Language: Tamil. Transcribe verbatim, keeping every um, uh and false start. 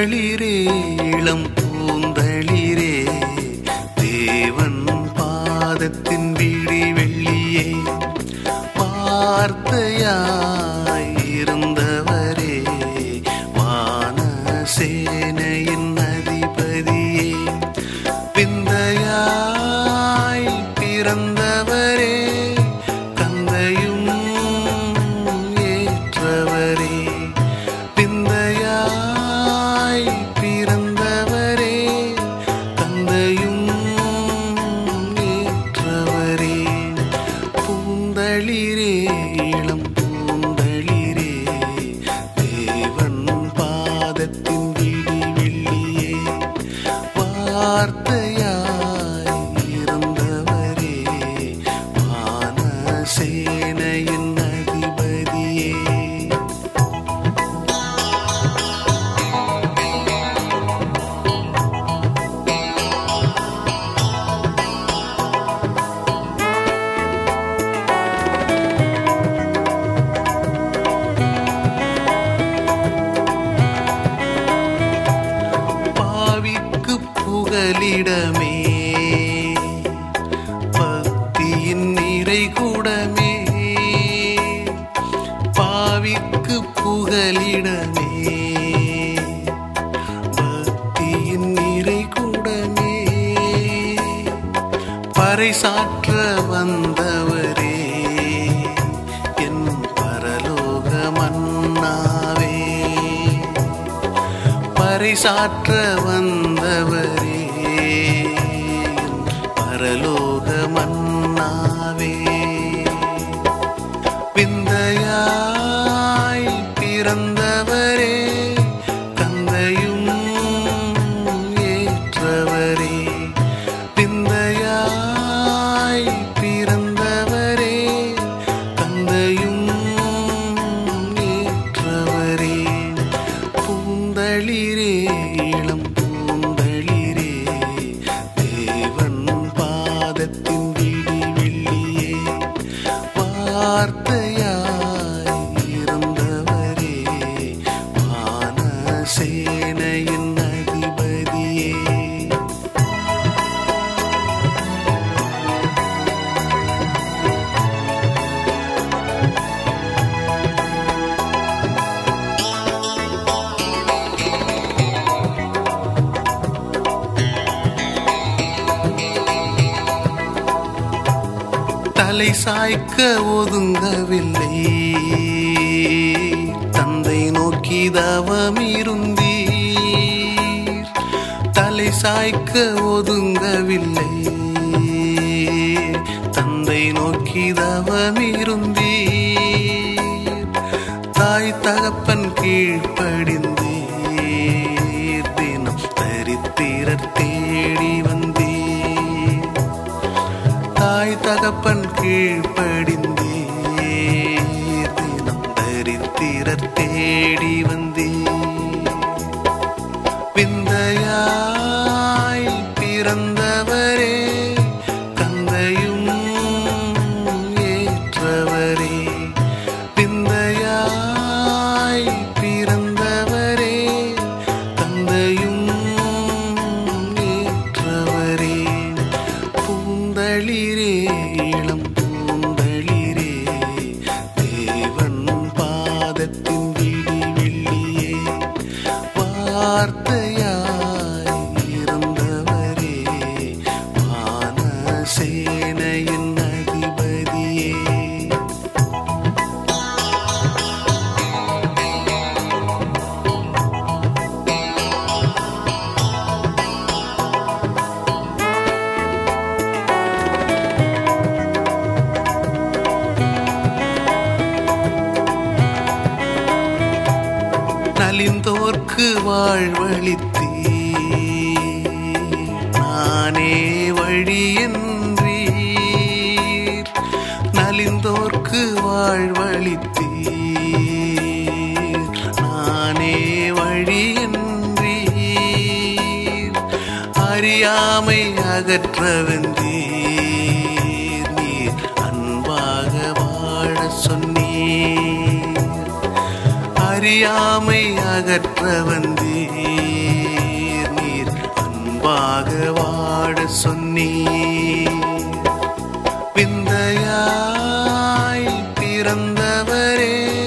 பூந்தளிரே இளம் பூந்தளிரே தேவன் பாதத்தின் விழி வெள்ளியே வார்த்தையாய் இருந்தவரே வானசேனையின் அதிபதியே விந்தையாய் பிறந்தவரே கந்தையும் ஏற்றவரே விந்தையாய் பிறந்தவரே தந்தையும் ஏற்றவரே பூந்தளிரே இளம் பூந்தளிரே தேவன் பாதத்தின் விழி வெள்ளியே வார்த்தையாய் இருந்தவரே வானசேனையின் அதிபதியே பாவிக்கு புகலிடமே பக்தியின் நிறை கூடமே பாவிக்கு புகலிடமே பக்தியின் நிறை கூடமே பறைசாற்ற வந்தவரே என் பரலோக மன்னாவே பறைசாற்ற வந்தவரே பரலோக மன்னாவே விந்தையாய் பிறந்தவரே கந்தையும் ஏற்றவரே விந்தையாய் பிறந்தவரே கந்தையும் ஏற்றவரே பூந்தளிரே இளம் பூந்தளிரே தேவன் பாதத்தின் விழி வெள்ளியே வார்த்தையாய் இருந்தவரே வானசேனையின் அதிபதியே தலை சாய்க்க ஒதுங்கவில்லை தந்தை நோக்கி தவமிருந்தீர் தலை சாய்க்க ஒதுங்கவில்லை தந்தை நோக்கி தவமிருந்தீர் தாய் தகப்பன் கீழ்ப்படிந்தீர் தினம் தரித்திரர் தேடி வந்தீர் தாய் தகப்பன் கீழ்ப்படிந்தீர் தினம் தரித்திரர் தேடி வந்தீர் விந்தையாய் பிறந்தவரே கந்தையும் ஏற்றவரே விந்தையாய் பிறந்தவரே தந்தையும் ஏற்றவரே பூந்தளிரே இளம் பூந்தளிரே தேவன் பாதத்தின் விழி வெள்ளியே வார்த்தையாய் இருந்தவரே வானசேனையின் அதிபதியே நலிந்தோர்க்கு வாழ்வளித்தீர் நானே வழி என்றீர் நலிந்தோர்க்கு வாழ்வளித்தீர் நானே வழி என்றீர் அறியாமை அகற்ற வந்தீர் நீர் அன்பாக வாழ சொன்னீர் அறியாமை அகற்ற வந்தீர் அன்பாக வாழ சொன்னீர். விந்தையாய் பிறந்தவரே